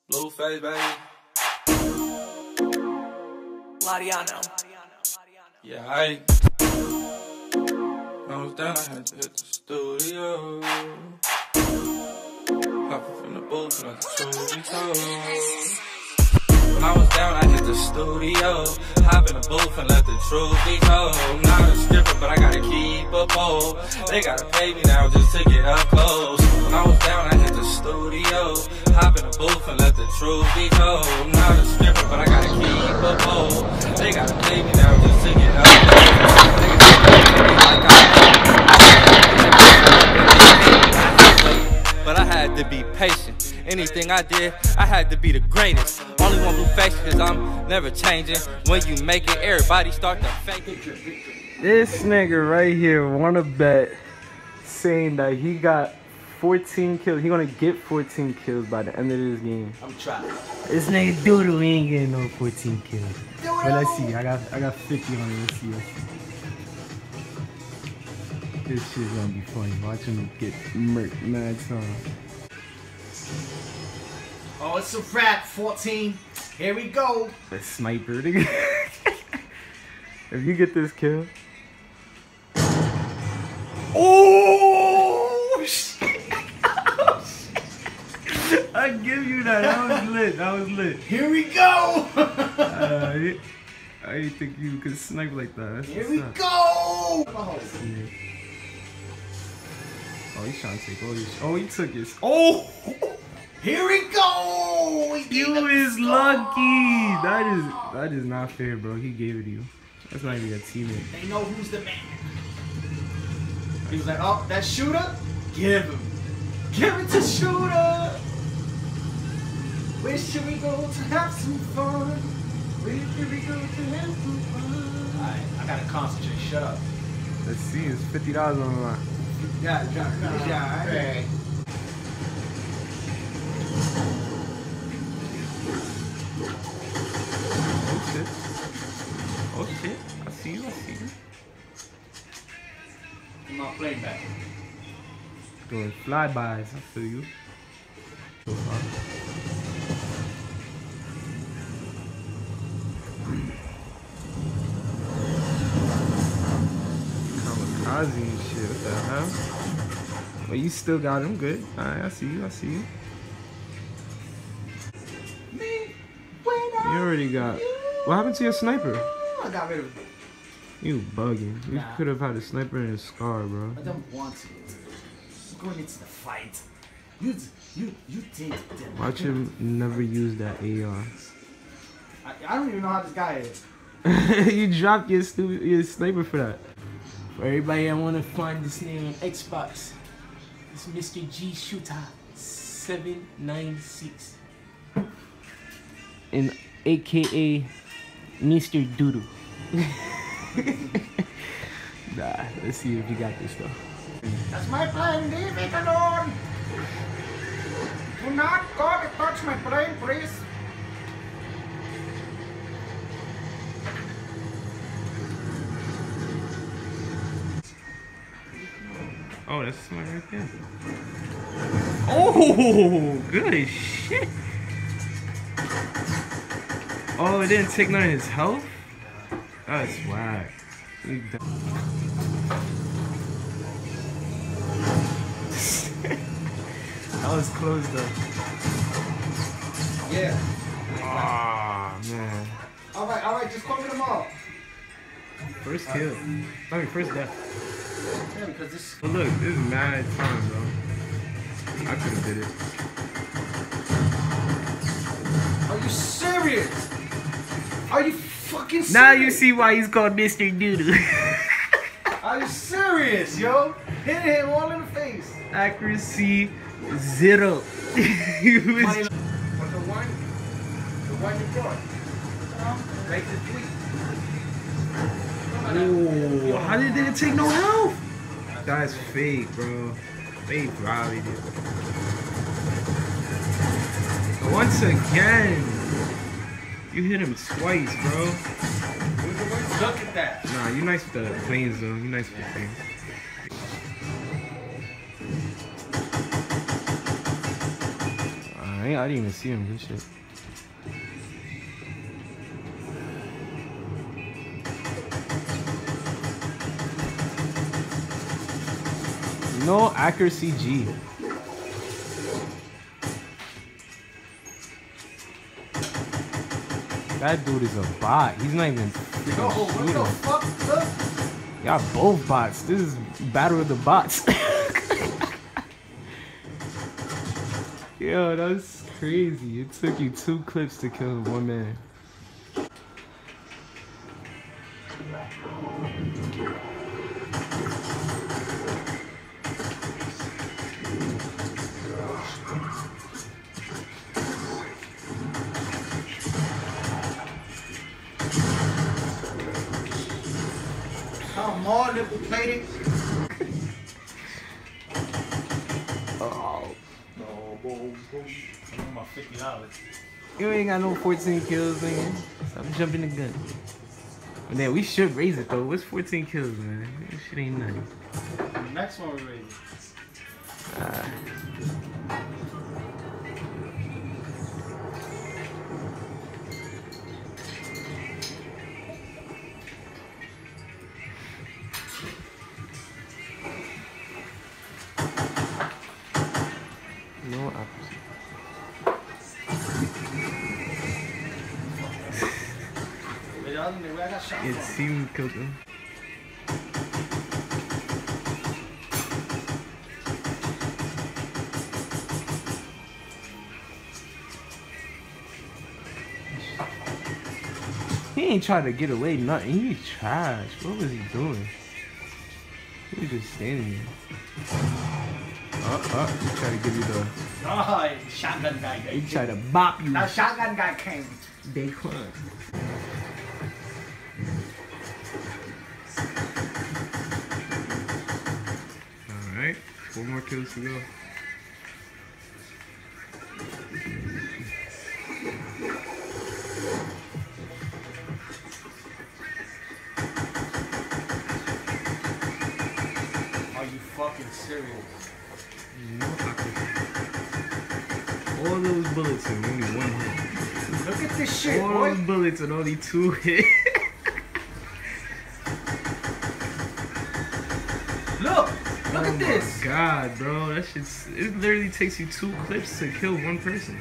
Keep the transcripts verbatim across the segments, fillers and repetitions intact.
Blue face, baby. Lariano. Yeah, I. I was down, I had to hit the studio. Hop up in the booth like a Trojan toes. When I was down, I hit the studio. Hop in the booth and let the truth be told. I'm not a stripper, but I gotta keep a pole. They gotta pay me now just to get up close. When I was down, I hit the studio. Hop in the booth and let the truth be told. I'm not a stripper, but I gotta keep a pole. They gotta pay me now just to get up close. But I had to be patient. Anything I did, I had to be the greatest. Only one blue face, cause I'm never changing. When you make it, everybody start to fake it. This nigga right here wanna bet saying that he got fourteen kills. He gonna get fourteen kills by the end of this game. I'm trying. This nigga Doodle ain't getting no fourteen kills. But let's see. I got I got fifty on it. Let's see. Let's see. This shit's gonna be funny. Watching him get murked mad time. Oh, it's a wrap. fourteen. Here we go. The sniper, nigga. If you get this kill. Oh shit! Oh, shit. I give you that. That was lit. That was lit. Here we go. uh, I didn't think you could snipe like that. That's Here we up. go. Oh, he's trying to take all these. Oh, he took his. Oh! Here we go. He You is lucky. That is that is not fair, bro. He gave it to you. That's not even a teammate. They know who's the man. He was like, oh, that shooter? Give him. Give it to shooter. Where should we go to have some fun? Where should we go to have some fun? Alright, I gotta concentrate. Shut up. Let's see. It's fifty dollars on the line. Yeah, yeah, yeah. yeah okay. Oh shit. Oh shit. I see you. I see you. I'm not playing back. Doing flybys. I feel you. So far. Kamikaze and shit. What the hell? But you still got him good. Alright, I see you. I see you. You already got. What happened to your sniper? I got rid of it. You bugging. You Nah. could have had a sniper and a scar, bro. I don't want to. Just going into the fight. You, you, you think that. Watch him never use that A R. I, I don't even know how this guy is. You dropped your stupid your sniper for that. For everybody I want to find this name on Xbox, it's Mister G Shooter seven nine six. And A K A Mister Doodoo. Nah, let's see if you got this though. That's my plane. Leave it alone. Do not go to touch my plane, please. Oh, that's smart right there. Oh, good as shit. Oh, it didn't take none of his health? That's whack. That was close though. Yeah. Ah, man. All right, all right. Just cover them all. First kill. I mean, first death. Yeah, because this. But look, this is mad time, bro. I could have did it. Are you serious? Are you fucking serious? Now you see why he's called Mister Doodoo. Are you serious, yo? Hit him all in the face. Accuracy zero. He was- But the one, the one you got, make the tweet. Oh, how did it take no health? That's fake, bro. They probably did. Once again, you hit him twice, bro. Look at that. Nah, you nice with the planes though. You nice with the planes. Alright. ain't, I didn't even see him. Good shit. No accuracy G. That dude is a bot. He's not even. Yo, what the fuck? Look. Y'all both bots. This is battle of the bots. Yo, that's crazy. It took you two clips to kill one man. Come on, nipple plated. Oh. No, boom, boom. I'm my fifty dollars. You ain't got no fourteen kills, nigga. Stop jumping the gun. And then we should raise it though. What's fourteen kills, man? This shit ain't nothing. The next one we raise it. Uh, no opposite. It seemed killed him. He ain't trying to get away, nothing. He trash. What was he doing? He was just standing here. Up, up. He tried to give you the. Oh, shotgun guy. He tried to bop you. Now shotgun guy came. They clung. Alright, four more kills to go. Are you fucking serious? No, all those bullets and only one hit. Look at this shit, All boy. those bullets and only two hit. Look, look Oh at this. my God, bro, that shit's. It literally takes you two clips to kill one person.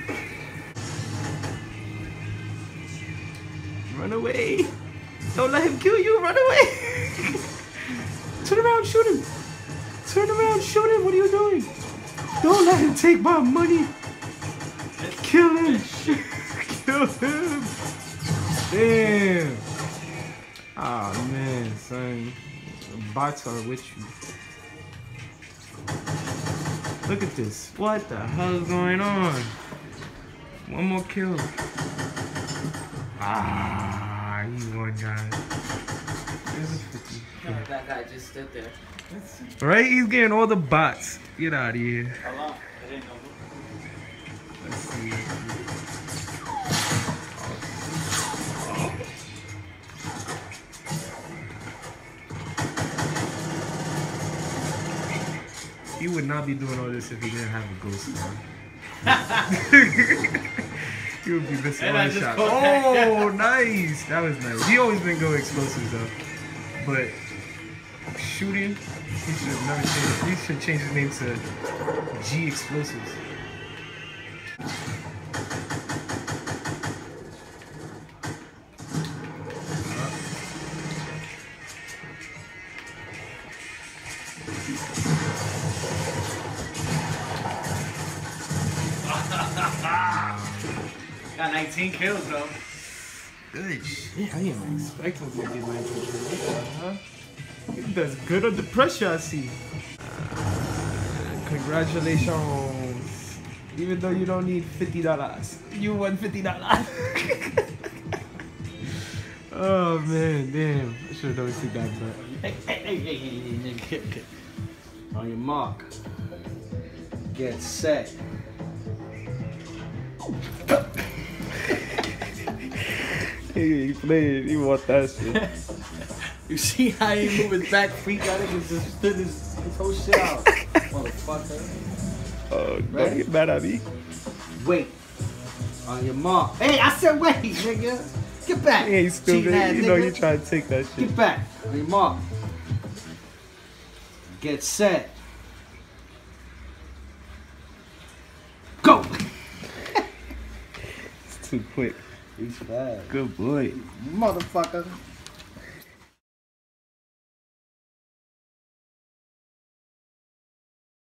Run away! Don't let him kill you. Run away! Turn around, shoot him! Turn around, shoot him! What are you doing? Don't let him take my money! Kill him! Kill him! Damn! Ah, oh, man, son. Bots are with you. Look at this. What the hell is going on? One more kill. Ah, you won, guys. This is fifty. That guy just stood there. Right? He's getting all the bots. Get out of here. Hold on. It ain't no book. Let's see. He would not be doing all this if he didn't have a ghost gun. He would be missing And all I the just shots. caught that. Oh, nice. That was nice. He always been go explosives though. But shooting, he should have never changed. He should change his name to G Explosives. Got nineteen kills though. Good shit. I didn't expect him to get nineteen kills. Huh? He does good under pressure, I see. Uh, congratulations. Even though you don't need fifty dollars, you won fifty dollars. Oh man, damn. I should have never seen that, but. Hey, hey, hey, hey, hey, hey, hey, hey. On your mark. Get set. He played, he want that shit. You see how he move his back feet? That nigga just stood his, his whole shit out. Motherfucker. Oh, don't Ready? get mad at me. Wait. On your mark. Hey, I said wait, nigga. Get back. He ain't stupid. Cheating ass You know nigga. you trying to take that shit. Get back. On your mark. Get set. Go. It's too quick. He's fast. Good boy. Motherfucker.